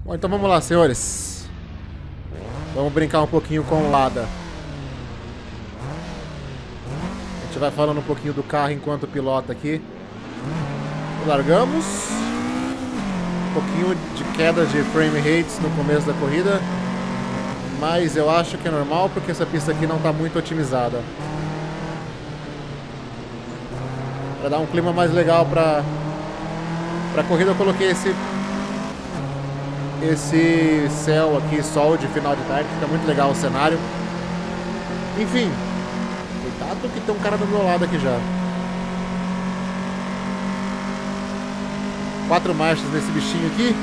Bom, então vamos lá, senhores. Vamos brincar um pouquinho com o Lada. A gente vai falando um pouquinho do carro enquanto pilota aqui. Largamos. Um pouquinho de queda de frame rates no começo da corrida. Mas eu acho que é normal porque essa pista aqui não está muito otimizada. Para dar um clima mais legal para a corrida, eu coloquei esse céu aqui, sol de final de tarde, fica muito legal o cenário. Enfim, cuidado que tem um cara do meu lado aqui já. 4 marchas nesse bichinho aqui.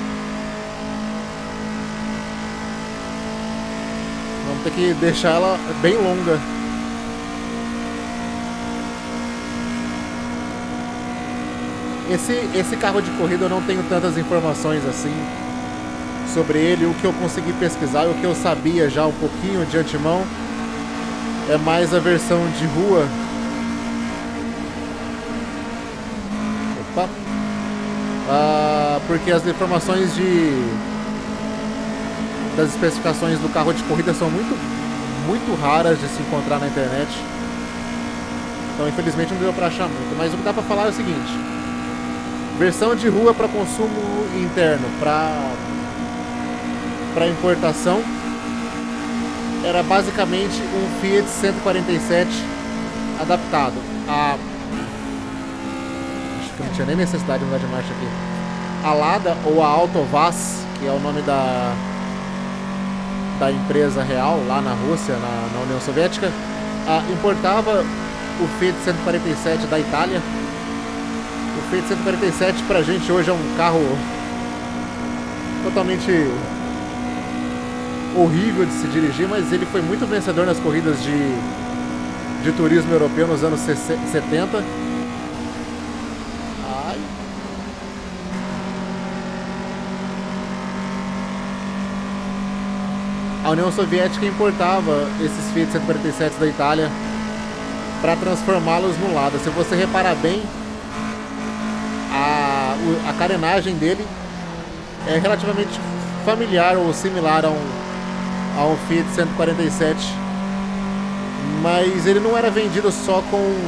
Vamos ter que deixar ela bem longa. Esse carro de corrida eu não tenho tantas informações assim sobre ele. O que eu consegui pesquisar e o que eu sabia já um pouquinho de antemão é mais a versão de rua. Opa! Porque as informações das especificações do carro de corrida são muito raras de se encontrar na internet. Então infelizmente não deu para achar muito. Mas o que dá para falar é o seguinte: versão de rua para consumo interno, para importação, era basicamente um Fiat 147 adaptado a... Acho que não tinha nem necessidade de mudar de marcha aqui. A Lada, ou a Autovaz, que é o nome da empresa real lá na Rússia, na União Soviética, importava o Fiat 147 da Itália. O Fiat 147 pra gente hoje é um carro totalmente horrível de se dirigir, mas ele foi muito vencedor nas corridas de turismo europeu nos anos 70. Ai. A União Soviética importava esses Fiat 147 da Itália para transformá-los no Lada. Se você reparar bem, a carenagem dele é relativamente familiar ou similar a um Fiat 147, mas ele não era vendido só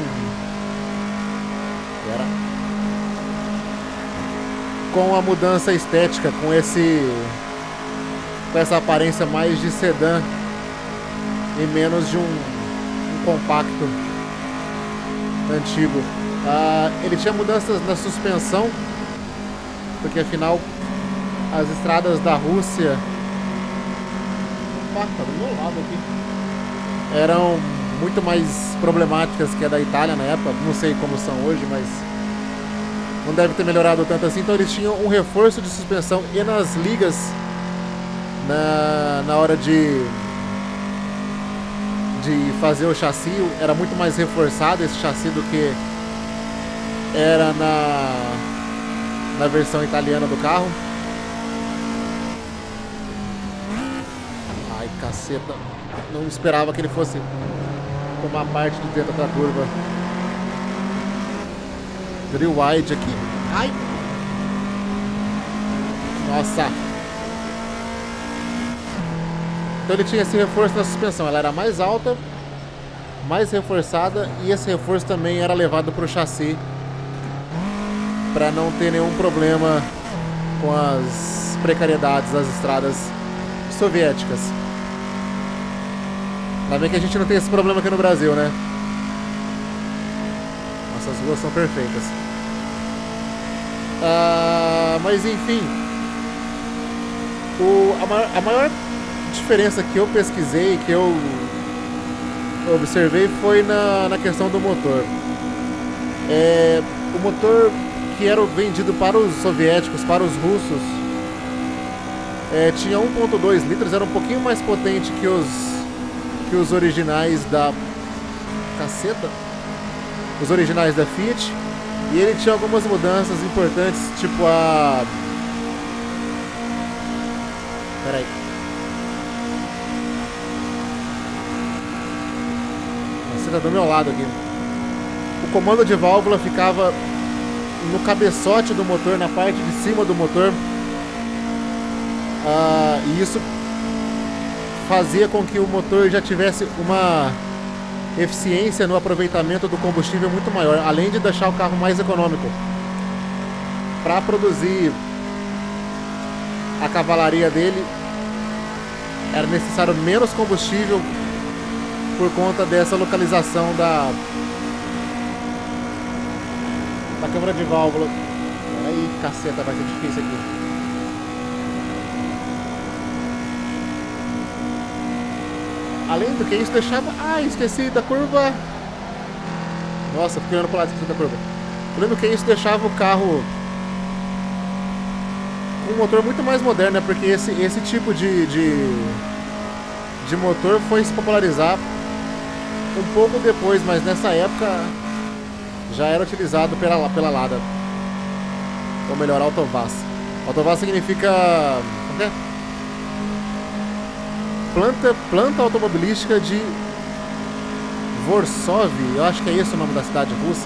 com a mudança estética, com essa aparência mais de sedã e menos de um compacto antigo. Ele tinha mudanças na suspensão, porque afinal as estradas da Rússia, opa, tá do meu lado aqui, eram muito mais problemáticas que a da Itália na época. Não sei como são hoje, mas não deve ter melhorado tanto assim. Então eles tinham um reforço de suspensão e nas ligas na hora de fazer o chassi era muito mais reforçado esse chassi do que era na versão italiana do carro. Ai, caceta. Não esperava que ele fosse tomar parte de dentro da curva. Drill wide aqui. Ai! Nossa! Então ele tinha esse reforço na suspensão. Ela era mais alta, mais reforçada, e esse reforço também era levado para o chassi para não ter nenhum problema com as precariedades das estradas soviéticas. Ainda bem que a gente não tem esse problema aqui no Brasil, né? Nossas ruas são perfeitas. Mas enfim, a maior diferença que eu pesquisei, que eu observei, foi na questão do motor. O motor que era vendido para os soviéticos, para os russos, tinha 1.2 litros, era um pouquinho mais potente que os originais da... Caceta! Os originais da Fiat. E ele tinha algumas mudanças importantes, tipo a... Peraí. Você tá do meu lado aqui. O comando de válvula ficava no cabeçote do motor, na parte de cima do motor. E isso fazia com que o motor já tivesse uma eficiência no aproveitamento do combustível muito maior, além de deixar o carro mais econômico. Para produzir a cavalaria dele, era necessário menos combustível por conta dessa localização da câmara de válvula. Aí, caceta, vai ser difícil aqui. Além do que isso deixava... esqueci da curva. Nossa, fiquei olhando pro lado, esqueci da curva. Além do que isso deixava o carro com um motor muito mais moderno, né? Porque esse tipo de motor foi se popularizar um pouco depois, mas nessa época já era utilizado pela Lada. Ou melhor, Autovaz. Autovaz significa... como é? Planta automobilística de Vorsov. Eu acho que é esse o nome da cidade russa.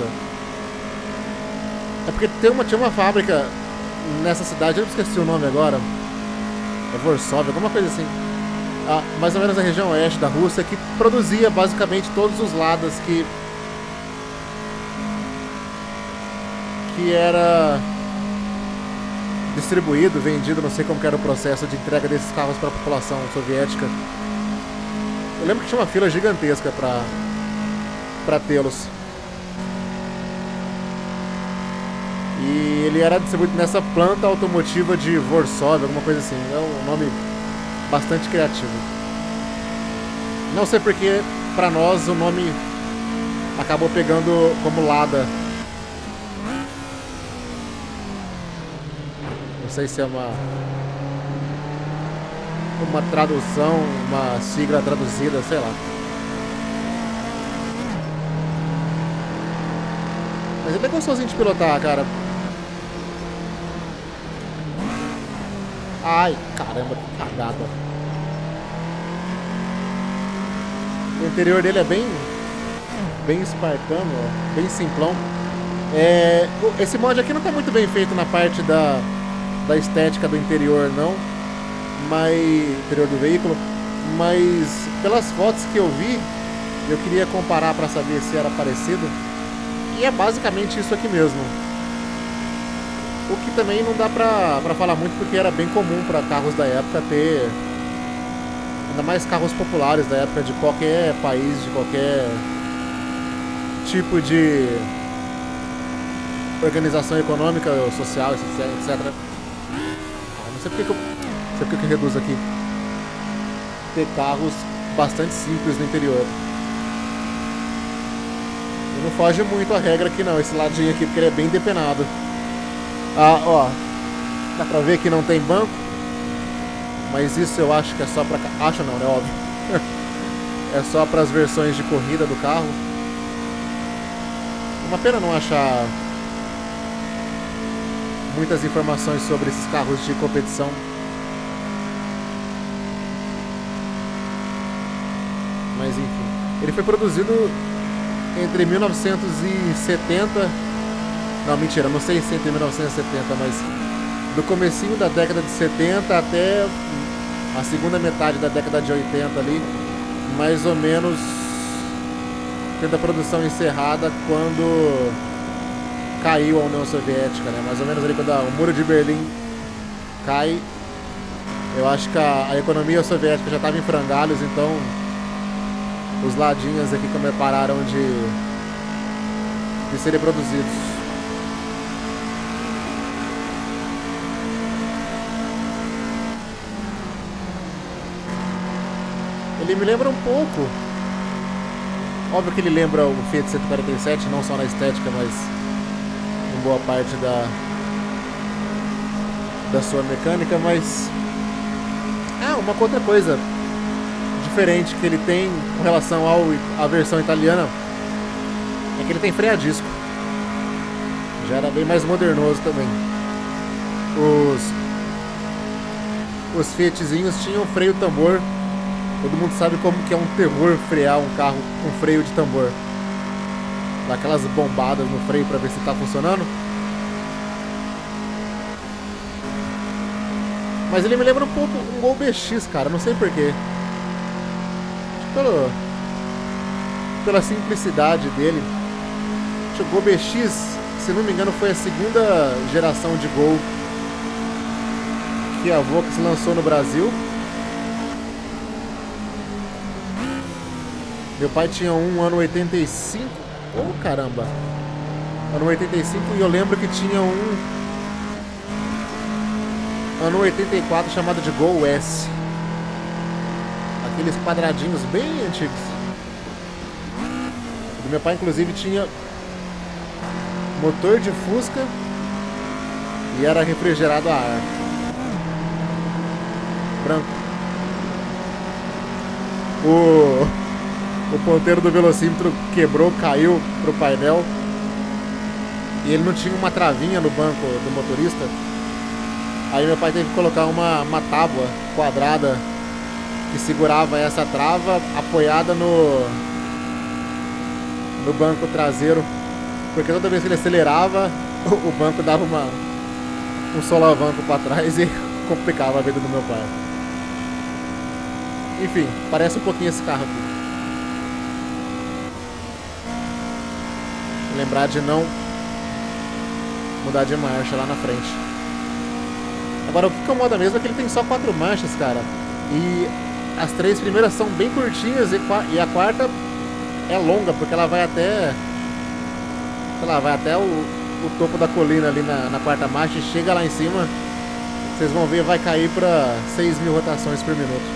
É porque tinha uma fábrica nessa cidade, eu esqueci o nome agora. É Vorsov, alguma coisa assim. Mais ou menos na região oeste da Rússia, que produzia basicamente todos os Ladas que era distribuído, vendido, não sei como que era o processo de entrega desses carros para a população soviética. Eu lembro que tinha uma fila gigantesca para tê-los. E ele era distribuído nessa planta automotiva de Vorsov, alguma coisa assim. É um nome bastante criativo. Não sei porque para nós o nome acabou pegando como Lada. Não sei se é uma tradução, uma sigla traduzida, sei lá. Mas ele é gostosinho de pilotar, cara. Ai, caramba, que cagada. O interior dele é bem espartano, ó, bem simplão. Esse mod aqui não tá muito bem feito na parte da estética do interior, não. Mas interior do veículo. Mas pelas fotos que eu vi, eu queria comparar para saber se era parecido. E é basicamente isso aqui mesmo. O que também não dá pra falar muito, porque era bem comum para carros da época ter... ainda mais carros populares da época, de qualquer país, de qualquer tipo de organização econômica, social, etc. Não sei porque eu reduzo aqui. Ter carros bastante simples no interior. E não foge muito a regra aqui não, esse ladinho aqui, porque ele é bem depenado. Ó, dá pra ver que não tem banco, mas isso eu acho que é só pra... acho não, né? Óbvio. É só para as versões de corrida do carro. Uma pena não achar muitas informações sobre esses carros de competição. Mas enfim, ele foi produzido entre 1970... não, mentira, não sei se entre 1970, mas do comecinho da década de 70 até a segunda metade da década de 80 ali, mais ou menos, tendo a produção encerrada quando caiu a União Soviética, né? Mais ou menos ali quando o Muro de Berlim cai. Eu acho que a economia soviética já estava em frangalhos, então os ladinhos aqui como pararam de serem produzidos. Ele me lembra um pouco. Óbvio que ele lembra o Fiat 147, não só na estética, mas em boa parte da sua mecânica, mas uma outra coisa diferente que ele tem com relação à versão italiana é que ele tem freio a disco. Já era bem mais modernoso também. Os Fiatzinhos tinham freio tambor. Todo mundo sabe como que é um terror frear um carro com freio de tambor. Dá aquelas bombadas no freio para ver se tá funcionando. Mas ele me lembra um pouco um Gol BX, cara. Não sei porquê. Pela simplicidade dele. O Gol BX, se não me engano, foi a segunda geração de Gol que a Volks lançou no Brasil. Meu pai tinha um ano 85. Oh, caramba. Ano 85 e eu lembro que tinha um ano 84 chamado de Gol S. Aqueles quadradinhos bem antigos. O meu pai inclusive tinha motor de Fusca e era refrigerado a ar. Branco. O ponteiro do velocímetro quebrou, caiu pro painel. E ele não tinha uma travinha no banco do motorista. Aí meu pai teve que colocar uma tábua quadrada que segurava essa trava apoiada no banco traseiro. Porque toda vez que ele acelerava, o banco dava um solavanco para trás e complicava a vida do meu pai. Enfim, parece um pouquinho esse carro aqui. Lembrar de não mudar de marcha lá na frente. Agora o que incomoda mesmo é que ele tem só 4 marchas, cara. E as 3 primeiras são bem curtinhas e a quarta é longa, porque ela vai até, sei lá, vai até o topo da colina ali na quarta marcha e chega lá em cima. Vocês vão ver, vai cair para 6.000 rotações por minuto.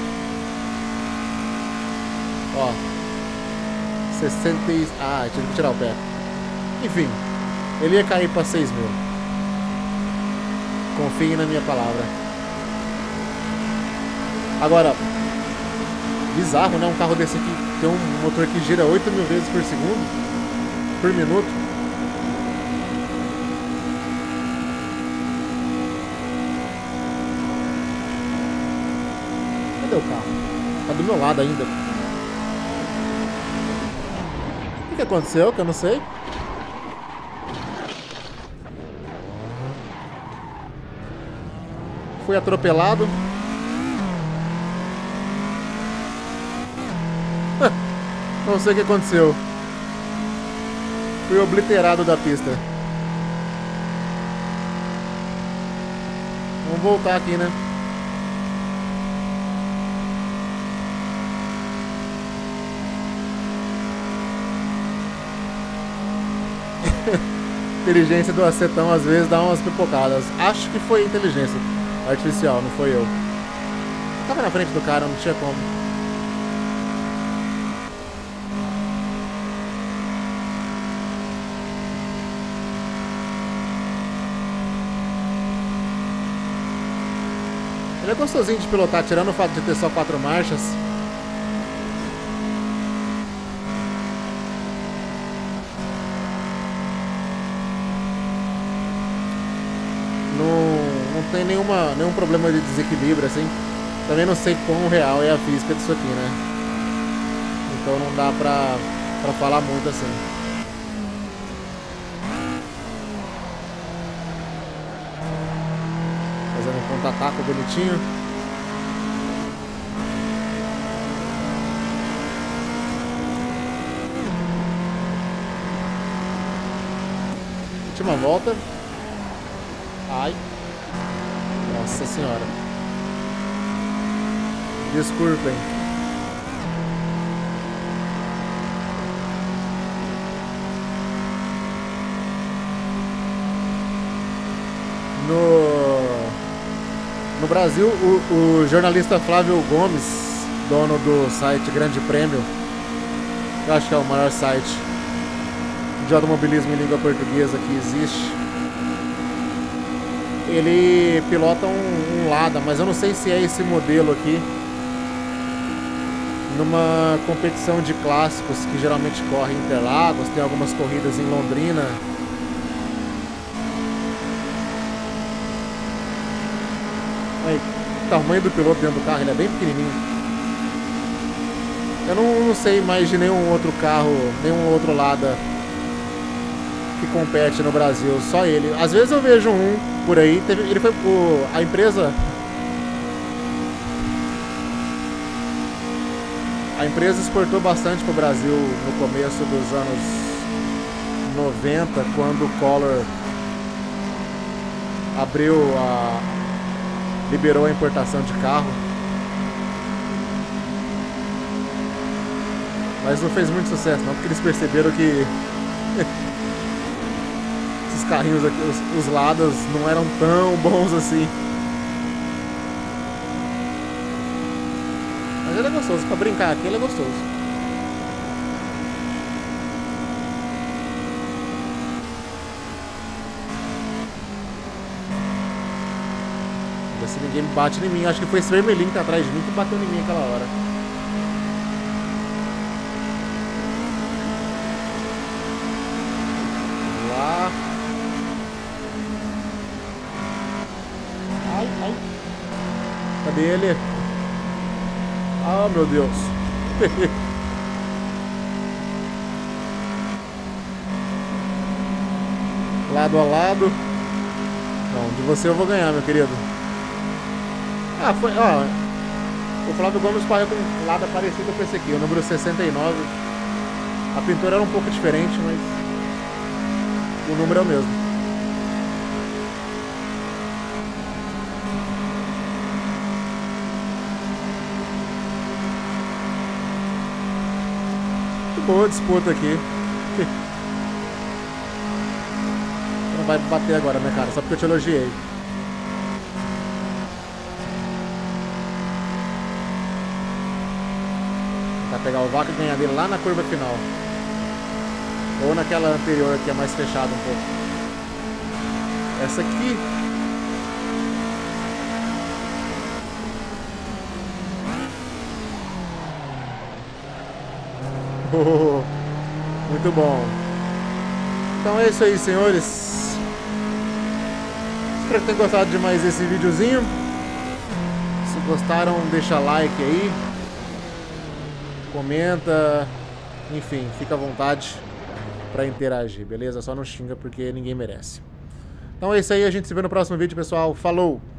Ó, 60. Ah, tive que tirar o pé. Enfim, ele ia cair para 6.000. Confiem na minha palavra. Agora, bizarro, né? Um carro desse aqui tem um motor que gira 8.000 vezes por segundo, por minuto. Cadê o carro? Tá do meu lado ainda. O que aconteceu? Que eu não sei. Fui atropelado. Não sei o que aconteceu. Fui obliterado da pista. Vamos voltar aqui, né? Inteligência do acetão às vezes dá umas pipocadas. Acho que foi inteligência artificial, não foi eu. Tava na frente do cara, não tinha como. Ele é gostosinho de pilotar, tirando o fato de ter só 4 marchas. Não tem nenhum problema de desequilíbrio, assim. Também não sei quão real é a física disso aqui, né? Então não dá pra falar muito assim. Fazendo um contra-ataque bonitinho. Última volta. Ai. Nossa senhora. Desculpem. No Brasil, o jornalista Flávio Gomes, dono do site Grande Prêmio, eu acho que é o maior site de automobilismo em língua portuguesa que existe, ele pilota um Lada, mas eu não sei se é esse modelo aqui, numa competição de clássicos que geralmente corre em Interlagos, tem algumas corridas em Londrina. Aí, o tamanho do piloto dentro do carro, ele é bem pequenininho. Eu não sei mais de nenhum outro carro, nenhum outro Lada que compete no Brasil, só ele. Às vezes eu vejo um por aí, a empresa A empresa exportou bastante para o Brasil no começo dos anos 90, quando o Collor liberou a importação de carro. Mas não fez muito sucesso não, porque eles perceberam que esses carrinhos aqui, os Ladas, não eram tão bons assim. Mas ele é gostoso, pra brincar aqui ele é gostoso. Vamos ver se ninguém bate em mim. Acho que foi esse vermelhinho que tá atrás de mim que bateu em mim aquela hora. Vamos lá. Ai, ai. Cadê ele? Ah, meu Deus. Lado a lado. Não, de você eu vou ganhar, meu querido. Ah, foi... Ó, o Flávio Gomes correu com um lado parecido com esse aqui, o número 69. A pintura era um pouco diferente, mas o número é o mesmo. Boa disputa aqui. Não vai bater agora, né, cara? Só porque eu te elogiei. Vai pegar o Vaca e ganhar dele lá na curva final. Ou naquela anterior que é mais fechada um pouco. Essa aqui. Muito bom. Então é isso aí, senhores. Espero que tenham gostado de mais esse videozinho. Se gostaram, deixa like aí. Comenta. Enfim, fica à vontade para interagir, beleza? Só não xinga porque ninguém merece. Então é isso aí, a gente se vê no próximo vídeo, pessoal. Falou!